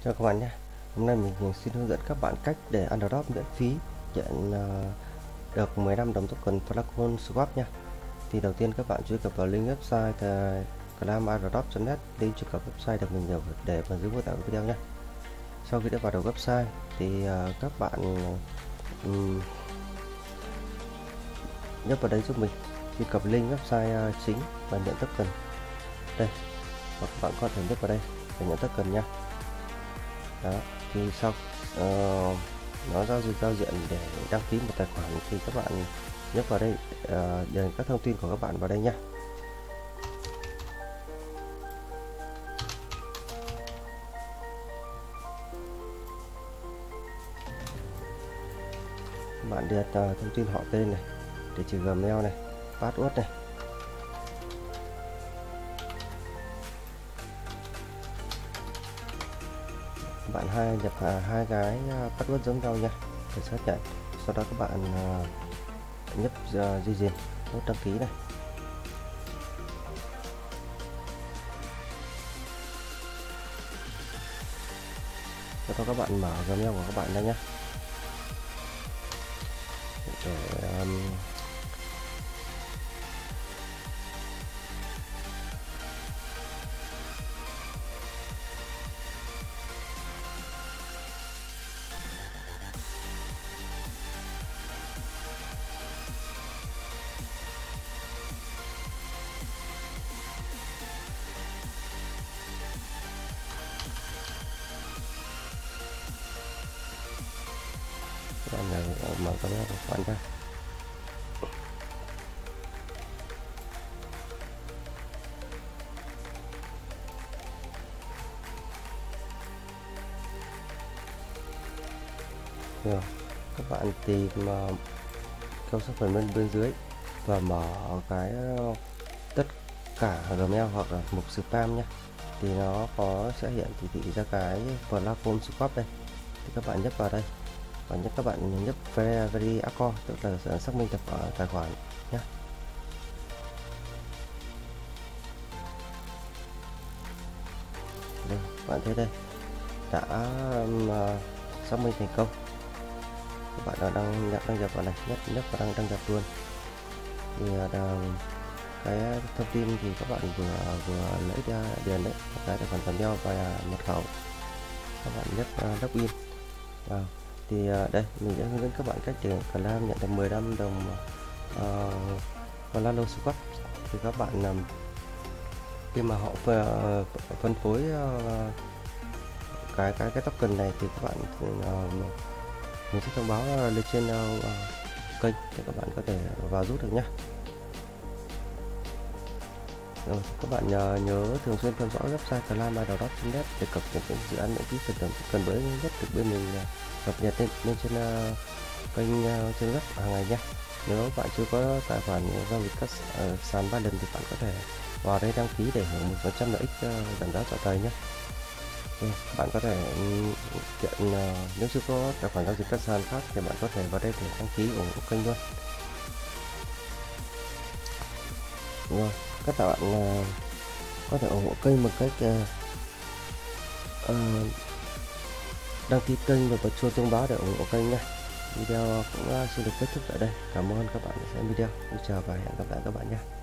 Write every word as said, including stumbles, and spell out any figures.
Chào các bạn nhé. Hôm nay mình xin hướng dẫn các bạn cách để airdrop miễn phí nhận uh, được mười lăm đồng token Falcon Swap nha. Thì đầu tiên các bạn truy cập vào link website uh, clamairdrop chấm net, link truy cập website được mình để phần dưới mô tả video nha. Sau khi đã vào đầu website thì uh, các bạn um, nhấp vào đây giúp mình, truy cập link website uh, chính và nhận token đây, hoặc các bạn có thể nhấp vào đây để nhận token nha. Đó, thì sau uh, nó giao dịch giao diện để đăng ký một tài khoản thì các bạn nhấp vào đây, uh, điền các thông tin của các bạn vào đây nhé. Bạn điền uh, thông tin họ tên này, địa chỉ Gmail này, password này. Bạn hai nhập uh, hai cái uh, password giống nhau nha để xác nhận. Sau đó các bạn uh, nhấp uh, duy diện nút đăng ký này. Sau đó các bạn mở Gmail của các bạn ra nhé. Để um, bạn mở Gmail của các bạn ra. Rồi, các bạn tìm uh, theo sang phần bên bên dưới và mở cái uh, tất cả Gmail hoặc là mục spam nhé, thì nó có sẽ hiện chỉ thị ra cái Falcon Swap đây, thì các bạn nhấp vào đây và nhấp các bạn nhấp Verify account, tức là xác minh tài, tài khoản nhé. Đây, bạn thấy đây đã um, xác minh thành công. Các bạn đã đăng nhập đăng nhập vào này, nhấp nhấp vào đăng đăng nhập luôn. Thì uh, cái thông tin thì các bạn vừa vừa lấy ra điền đấy, cái tài khoản Gmail và mật khẩu. Các bạn nhấp uh, login vào. Thì uh, đây mình sẽ hướng dẫn các bạn cách để Clam nhận được mười lăm đồng uh, Falcon Swap. Thì các bạn um, khi mà họ uh, phân phối uh, cái cái cái token này thì các bạn uh, mình sẽ thông báo lên trên uh, kênh để các bạn có thể vào rút được nhé. Rồi, các bạn nhớ, nhớ thường xuyên theo dõi website clamairdrop chấm net để cập nhật những dự án miễn phí cần cần mới nhất được bên mình cập nhật lên, lên trên uh, kênh uh, trên web hàng ngày nhé. Nếu bạn chưa có tài khoản giao dịch các uh, sàn Binance thì bạn có thể vào đây đăng ký để hưởng một phần trăm lợi ích uh, giảm giá trọn đời nhé. Ừ, bạn có thể tiện uh, nếu chưa có tài khoản giao dịch các sàn khác thì bạn có thể vào đây để đăng ký ủng hộ kênh luôn. Rồi, các bạn uh, có thể ủng hộ kênh bằng cách uh, uh, đăng ký kênh và bật chuông thông báo để ủng hộ kênh nha. Video cũng uh, xin được kết thúc tại đây. Cảm ơn các bạn đã xem video. Xin chào và hẹn gặp lại các bạn nhé.